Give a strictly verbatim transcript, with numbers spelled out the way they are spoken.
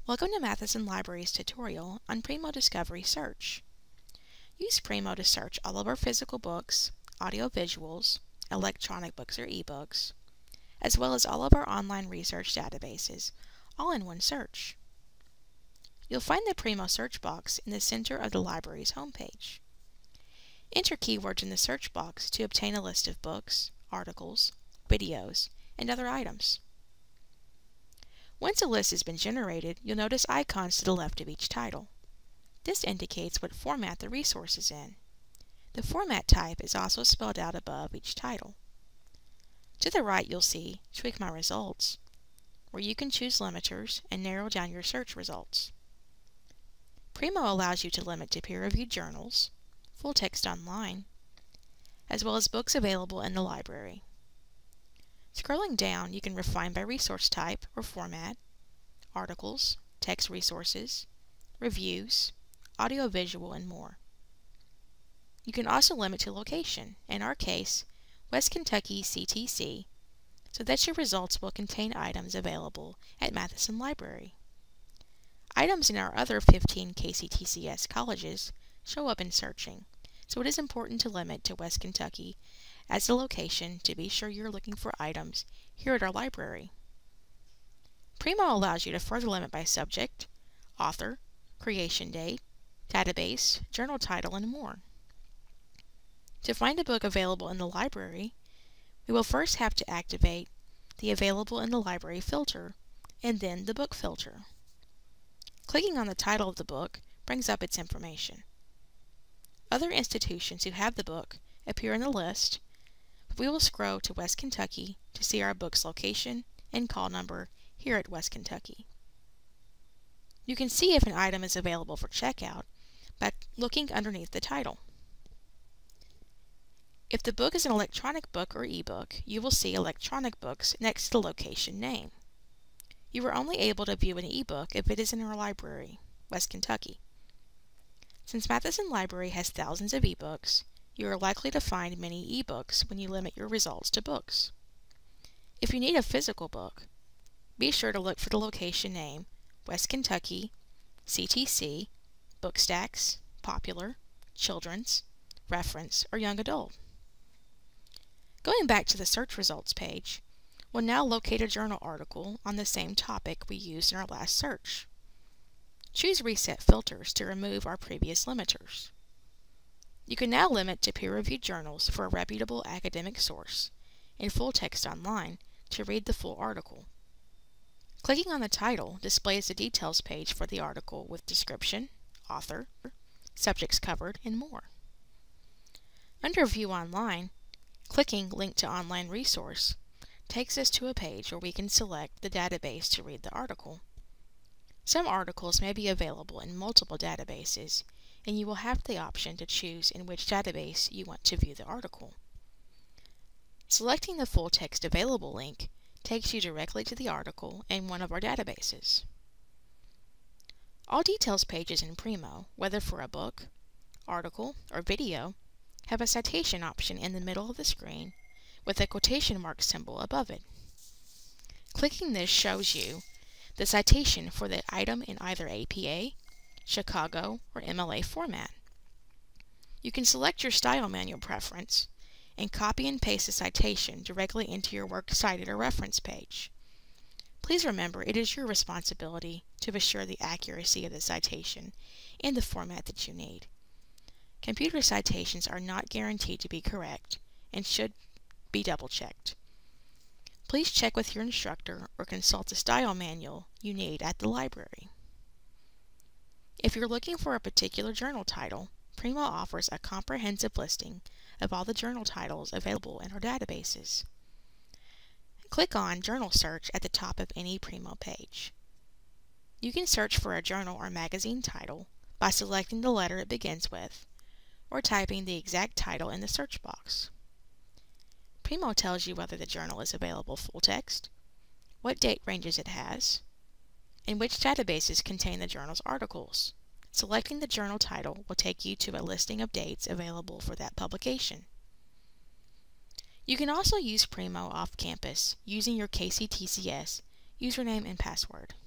Welcome to Matheson Library's tutorial on Primo Discovery Search. Use Primo to search all of our physical books, audio visuals, electronic books or ebooks, as well as all of our online research databases, all in one search. You'll find the Primo search box in the center of the library's homepage. Enter keywords in the search box to obtain a list of books, articles, videos, and other items. Once a list has been generated, you'll notice icons to the left of each title. This indicates what format the resource is in. The format type is also spelled out above each title. To the right, you'll see Tweak My Results, where you can choose limiters and narrow down your search results. Primo allows you to limit to peer-reviewed journals, full text online, as well as books available in the library. Scrolling down, you can refine by resource type or format, articles, text resources, reviews, audio-visual, and more. You can also limit to location, in our case, West Kentucky C T C, so that your results will contain items available at Matheson Library. Items in our other fifteen K C T C S colleges show up in searching, so it is important to limit to West Kentucky as the location to be sure you're looking for items here at our library. Primo allows you to further limit by subject, author, creation date, database, journal title, and more. To find a book available in the library, we will first have to activate the Available in the Library filter and then the Book filter. Clicking on the title of the book brings up its information. Other institutions who have the book appear in the list, but we will scroll to West Kentucky to see our book's location and call number here at West Kentucky. You can see if an item is available for checkout by looking underneath the title. If the book is an electronic book or ebook, you will see electronic books next to the location name. You are only able to view an ebook if it is in our library, West Kentucky. Since Matheson Library has thousands of ebooks, you are likely to find many ebooks when you limit your results to books. If you need a physical book, be sure to look for the location name West Kentucky, C T C, Bookstacks, Popular, Children's, Reference, or Young Adult. Going back to the search results page, we'll now locate a journal article on the same topic we used in our last search. Choose Reset Filters to remove our previous limiters. You can now limit to peer-reviewed journals for a reputable academic source in full text online to read the full article. Clicking on the title displays the details page for the article with description, author, subjects covered, and more. Under View Online, clicking Link to Online Resource takes us to a page where we can select the database to read the article. Some articles may be available in multiple databases, and you will have the option to choose in which database you want to view the article. Selecting the Full Text Available link takes you directly to the article in one of our databases. All details pages in Primo, whether for a book, article, or video, have a citation option in the middle of the screen with a quotation mark symbol above it. Clicking this shows you the citation for the item in either A P A, Chicago, or M L A format. You can select your style manual preference and copy and paste the citation directly into your works cited or reference page. Please remember, it is your responsibility to assure the accuracy of the citation in the format that you need. Computer citations are not guaranteed to be correct and should be double-checked. Please check with your instructor or consult the style manual you need at the library. If you're looking for a particular journal title, Primo offers a comprehensive listing of all the journal titles available in our databases. Click on Journal Search at the top of any Primo page. You can search for a journal or magazine title by selecting the letter it begins with, or typing the exact title in the search box. Primo tells you whether the journal is available full text, what date ranges it has, and which databases contain the journal's articles. Selecting the journal title will take you to a listing of dates available for that publication. You can also use Primo off campus using your K C T C S username and password.